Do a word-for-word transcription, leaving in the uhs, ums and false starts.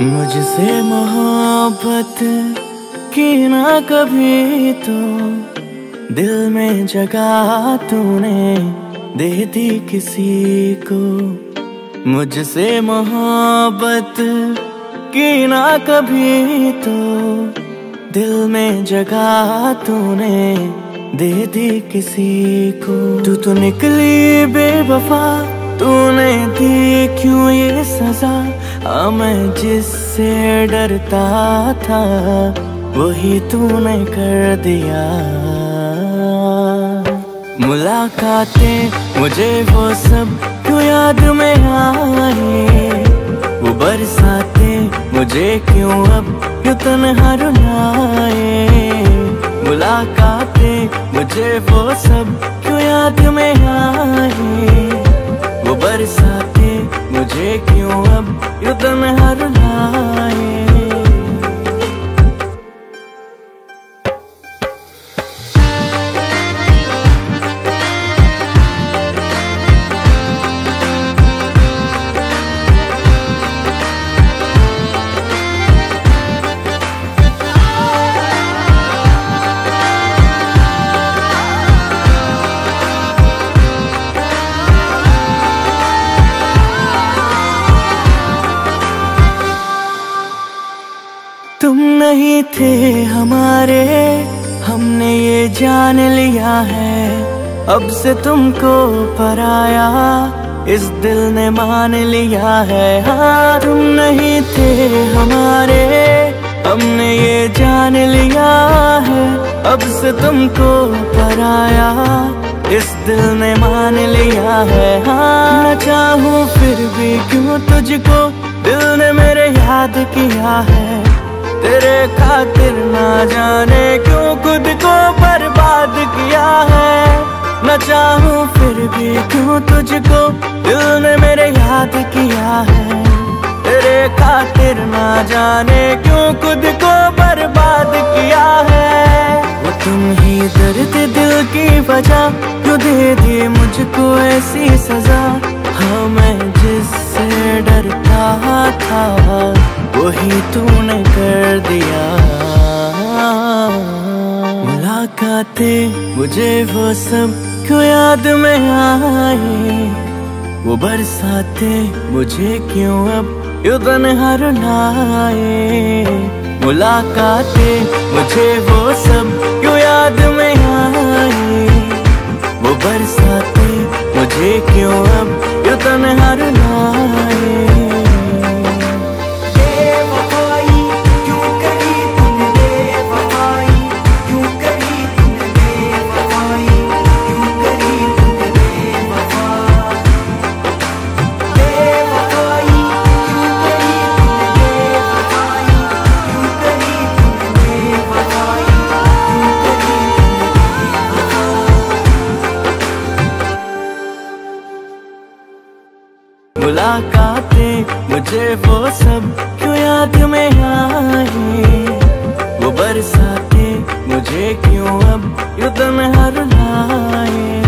मुझसे मोहब्बत की ना कभी तो दिल में जगह तूने दे दी किसी को। मुझसे मोहब्बत की ना कभी तो दिल में जगह तूने दे दी किसी को। तू तो निकली बेवफा, तूने दी क्यों ये सजा। हाँ मैं जिससे डरता था वही तूने कर दिया। मुलाकातें मुझे वो सब क्यों याद में आए। वो बरसातें मुझे क्यों अब क्यों तन्हा रुलाए। मुलाकातें मुझे वो सब क्यों याद में आए। वो बरसातें मुझे क्यों अब यूं तन्हा रुलाए। तुम नहीं थे हमारे, हमने ये जान लिया है। अब से तुमको पराया इस दिल ने मान लिया है। हाँ तुम नहीं थे हमारे, हमने ये जान लिया है। अब से तुमको पराया इस दिल ने मान लिया है। हाँ न चाहूँ फिर भी क्यों तुझको दिल ने मेरे याद किया है। तेरे खातिर ना जाने क्यों खुद को बर्बाद किया है। न चाहूँ फिर भी क्यों तुझको दिल ने मेरे याद किया है। तेरे खातिर ना जाने क्यों खुद को बर्बाद किया है। वो तुम ही दर्द दिल की वजह क्यों दे दी मुझको ऐसी सजा। हाँ मैं जिससे डरता था वही तूने कर दिया। मुलाकातें मुझे वो सब क्यों याद में आए। वो बरसातें मुझे क्यों अब यूं तन्हा रुलाए। मुलाकातें मुझे वो सब क्यों याद में आए। वो बरसातें मुझे क्यों अब यूं तन्हा रुलाए। मुलाकातें मुझे वो सब क्यों याद में आए। वो बरसातें मुझे क्यों अब यूं तन्हा रुलाए।